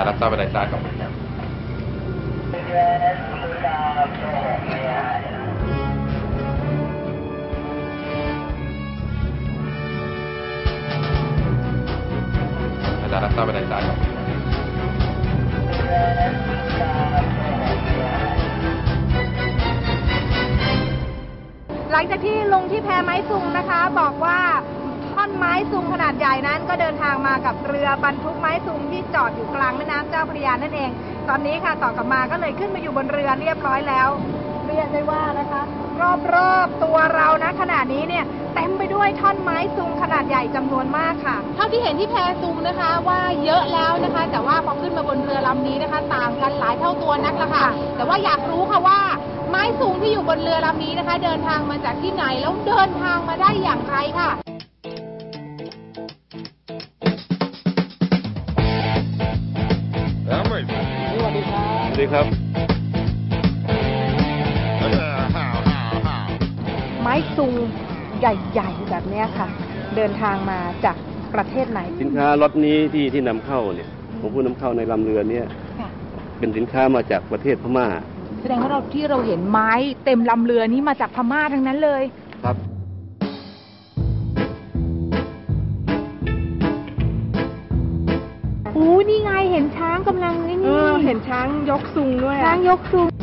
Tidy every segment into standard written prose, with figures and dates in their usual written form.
data pada saat kamu. Ada data pada saat kamu. หลังจากที่ลงที่แพไม้ซุงนะคะบอกว่าท่อนไม้ซุงขนาดใหญ่นั้นก็เดินทางมากับเรือบรรทุกไม้ซุงที่จอดอยู่กลางแม่น้ำเจ้าพระยานั่นเองตอนนี้ค่ะต่อกลับมาก็เลยขึ้นมาอยู่บนเรือเรียบร้อยแล้วเรียกได้ว่านะคะรอบๆตัวเรานะขณะนี้เนี่ยเต็มไปด้วยท่อนไม้ซุงขนาดใหญ่จำนวนมากค่ะเท่าที่เห็นที่แพซุงนะคะว่าเยอะแล้วนะคะแต่ว่าพอขึ้นมาบนเรือลำนี้นะคะต่างกันหลายเท่าตัวนักละค่ะแต่ว่าอยากรู้ค่ะว่าไม้ซุงที่อยู่บนเรือลำนี้นะคะเดินทางมาจากที่ไหนแล้วเดินทางมาได้อย่างไรค่ะสวัสดีครับสวัสดีครับไม้ซุงใหญ่ๆแบบนี้ค่ะเดินทางมาจากประเทศไหนสินค้ารถนี้ที่นำเข้าเนี่ยผมผู้นำเข้าในลำเรือเนี่ยเป็นสินค้ามาจากประเทศพม่าแสดงว่าที่เราเห็นไม้เต็มลำเรือนี้มาจากพม่าทั้งนั้นเลยครับนี่ไงเห็นช้างกำลังนี่เห็นช้างยกซุงด้วยช้างยกซุง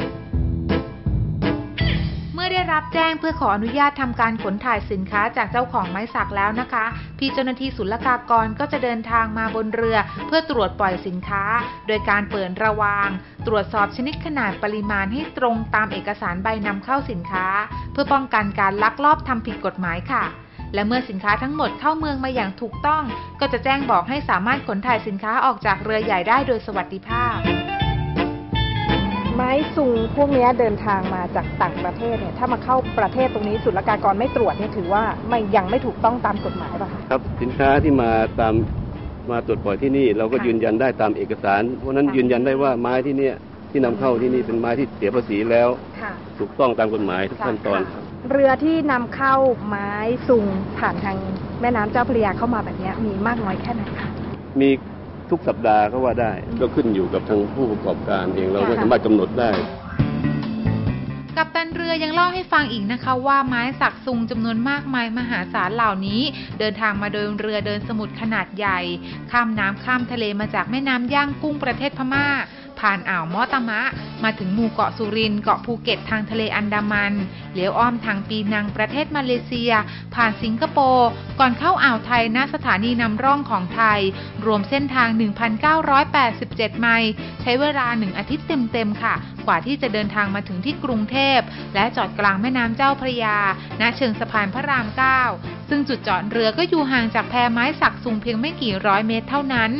เมื่อได้รับแจ้งเพื่อขออนุญาตทำการขนถ่ายสินค้าจากเจ้าของไม้สักแล้วนะคะพี่เจ้าหน้าที่ศุลกากรก็จะเดินทางมาบนเรือเพื่อตรวจปล่อยสินค้าโดยการเปิดระวางตรวจสอบชนิดขนาดปริมาณให้ตรงตามเอกสารใบนำเข้าสินค้าเพื่อป้องกันการลักลอบทำผิดกฎหมายค่ะและเมื่อสินค้าทั้งหมดเข้าเมืองมาอย่างถูกต้องก็จะแจ้งบอกให้สามารถขนถ่ายสินค้าออกจากเรือใหญ่ได้โดยสวัสดิภาพไม้ซุงพวกนี้เดินทางมาจากต่างประเทศเนี่ยถ้ามาเข้าประเทศตรงนี้ศุลกากรไม่ตรวจนี่ถือว่ายังไม่ถูกต้องตามกฎหมายป่ะครับสินค้าที่มาตรวจปล่อยที่นี่เราก็ยืนยันได้ตามเอกสารเพราะนั้นยืนยันได้ว่าไม้ที่เนี่ยที่นำเข้าที่นี่เป็นไม้ที่เสียภาษีแล้วถูกต้องตามกฎหมายทุกขั้นตอนเรือที่นำเข้าไม้ซุงผ่านทางแม่น้ำเจ้าพระยาเข้ามาแบบนี้มีมากน้อยแค่ไหนคะมีทุกสัปดาห์ก็ว่าได้ก็ขึ้นอยู่กับทางผู้ประกอบการเองเราไม่สามารถกำหนดได้กัปตันเรือยังเล่าให้ฟังอีกนะคะว่าไม้สักซุงจำนวนมากมายมหาศาลเหล่านี้เดินทางมาโดยเรือเดินสมุทรขนาดใหญ่ข้ามน้ำข้ามทะเลมาจากแม่น้ำย่างกุ้งประเทศพม่าผ่านอ่าวมอตามะมาถึงหมู่เกาะสุรินทร์เกาะภูเก็ตทางทะเลอันดามันเลี้ยวอ้อมทางปีนังประเทศมาเลเซียผ่านสิงคโปร์ก่อนเข้าอ่าวไทยณสถานีนำร่องของไทยรวมเส้นทาง 1,987 ไมล์ใช้เวลา1อาทิตย์เต็มๆค่ะกว่าที่จะเดินทางมาถึงที่กรุงเทพและจอดกลางแม่น้ำเจ้าพระยาณเชิงสะพานพระราม 9ซึ่งจุดจอดเรือก็อยู่ห่างจากแพไม้สักซุงเพียงไม่กี่ร้อยเมตรเท่านั้น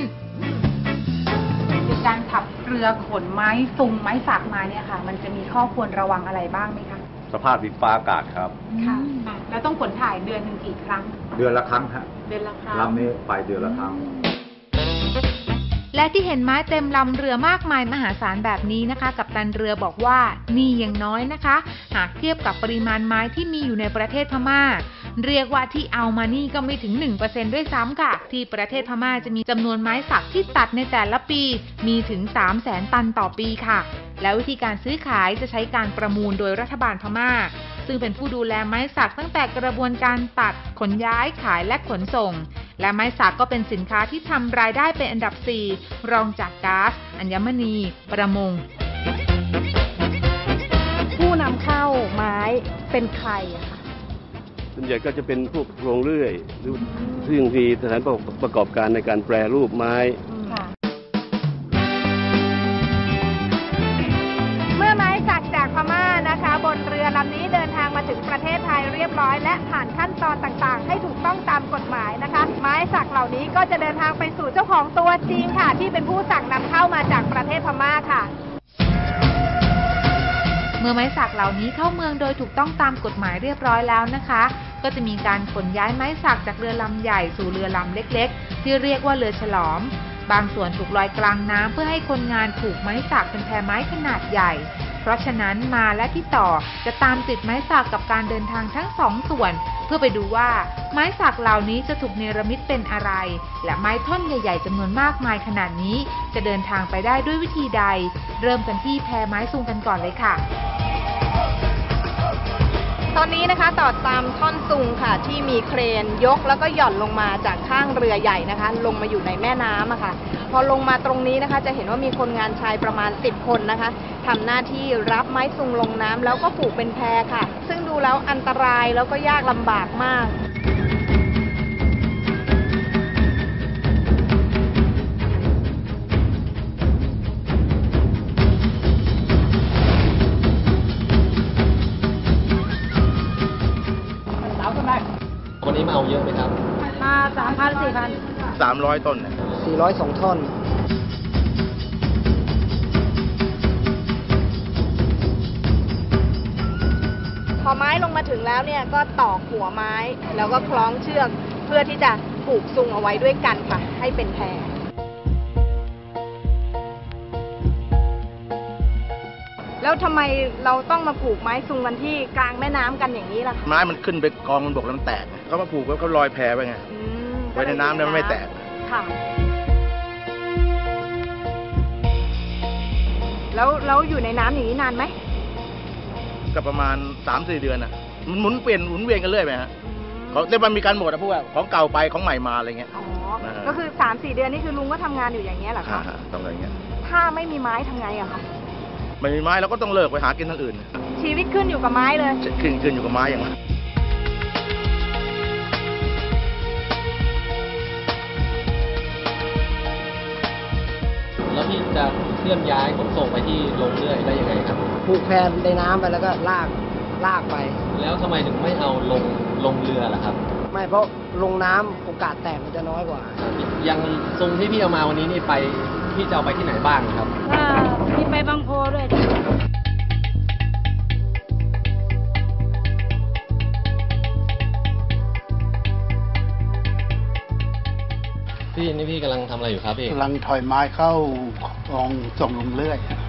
การขับเรือขนไม้ซุงไม้สักมาเนี่ยค่ะมันจะมีข้อควรระวังอะไรบ้างไหมคะสภาพดินฟ้าอากาศครับค่ะแล้วต้องขนถ่ายเดือนหนึ่งกี่ครั้งเดือนละครั้งครับเดือนละครั้งลำนี้ไปเดือนละครั้งและที่เห็นไม้เต็มลำเรือมากมายมหาศาลแบบนี้นะคะกัปตันเรือบอกว่านี่ยังน้อยนะคะหากเทียบกับปริมาณไม้ที่มีอยู่ในประเทศพม่าเรียกว่าที่เอามานี่ก็ไม่ถึง 1% ด้วยซ้ำค่ะที่ประเทศพม่าจะมีจำนวนไม้สักที่ตัดในแต่ละปีมีถึง 300,000 ตันต่อปีค่ะและวิธีการซื้อขายจะใช้การประมูลโดยรัฐบาลพม่าซึ่งเป็นผู้ดูแลไม้สักตั้งแต่กระบวนการตัดขนย้ายขายและขนส่งและไม้สักก็เป็นสินค้าที่ทำรายได้เป็นอันดับ 4 รองจากก๊าซอัญมณีประมงผู้นำเข้าไม้เป็นใครอะคะส่วนใหญ่ก็จะเป็นพวกโรงเรื่อยหรือซึ่งมีสถานประกอบการในการแปรรูปไม้เมื่อไม้สักจากพม่านะคะบนเรือลำนี้เดินทางมาถึงประเทศไทยเรียบร้อยและผ่านขั้นตอนต่างๆให้ถูกต้องตามกฎหมายนะคะไม้สักเหล่านี้ก็จะเดินทางไปสู่เจ้าของตัวจริงค่ะที่เป็นผู้สั่งนำเข้ามาจากประเทศพม่าค่ะเมื่อไม้สักเหล่านี้เข้าเมืองโดยถูกต้องตามกฎหมายเรียบร้อยแล้วนะคะก็จะมีการขนย้ายไม้สักจากเรือลำใหญ่สู่เรือลำเล็กๆที่เรียกว่าเรือฉลอมบางส่วนถูกลอยกลางน้ำเพื่อให้คนงานผูกไม้สักเป็นแพไม้ขนาดใหญ่เพราะฉะนั้นมาและพี่ต่อจะตามติดไม้สักกับการเดินทางทั้ง2 ส่วน เพื่อไปดูว่าไม้สักเหล่านี้จะถูกเนรมิตเป็นอะไร และไม้ท่อนใหญ่ๆจำนวนมากมายขนาดนี้จะเดินทางไปได้ด้วยวิธีใด เริ่มกันที่แพไม้ซุงกันก่อนเลยค่ะตอนนี้นะคะต่อตามท่อนซุงค่ะที่มีเครนยกแล้วก็หย่อนลงมาจากข้างเรือใหญ่นะคะ ลงมาอยู่ในแม่น้ำอะค่ะพอลงมาตรงนี้นะคะจะเห็นว่ามีคนงานชายประมาณ10 คนนะคะทำหน้าที่รับไม้ซุงลงน้ำแล้วก็ผูกเป็นแพค่ะ ซึ่งดูแล้วอันตรายแล้วก็ยากลำบากมากวันนี้มาเอาเยอะไหมครับมา3,000 4,000 300 ต้นเนี่ย 402 ท่อนพอไม้ลงมาถึงแล้วเนี่ยก็ตอกหัวไม้แล้วก็คล้องเชือกเพื่อที่จะผูกซุงเอาไว้ด้วยกันค่ะให้เป็นแพ แล้วทำไมเราต้องมาผูกไม้ซุงกันที่กลางแม่น้ำกันอย่างนี้ล่ะคะไม้มันขึ้นไปกองบนบกแล้วมันแตกเขามาผูกแล้วก็ลอยแพไว้ไง ไว้ในน้ำเนี่ยมันไม่แตกค่ะ แล้วอยู่ในน้ำอย่างนี้นานไหมก็ประมาณ 3-4 เดือนนะมันหมุนเวียนกันเรื่อยไปฮะเขาแต่มันมีการหมดอะพวกว่าของเก่าไปของใหม่มาอะไรเงี้ยอ๋อนะฮะก็คือ 3-4 เดือนนี่คือลุงก็ทำงานอยู่อย่างเงี้ยเหรอคะทำอะไรเงี้ยถ้าไม่มีไม้ทำไงอะคะไม่มีไม้เราก็ต้องเลิกไปหากินทางอื่นชีวิตขึ้นอยู่กับไม้เลยขึ้นอยู่กับไม้อย่างนั้นแล้วพี่จะเคลื่อนย้ายขนส่งไปที่ลงเรือได้ยังไงครับผูกแพในน้ำไปแล้วก็ลากไปแล้วทำไมถึงไม่เอาลงเรือล่ะครับไม่เพราะลงน้ำโอกาสแตกมันจะน้อยกว่ายังซุงที่พี่เอามาวันนี้นี่ไปพี่จะเอาไปที่ไหนบ้างครับมีไปบางโพด้วยพี่นี่พี่กำลังทำอะไรอยู่ครับพี่กำลังถอยไม้เข้าคลองส่งลงเรื่อย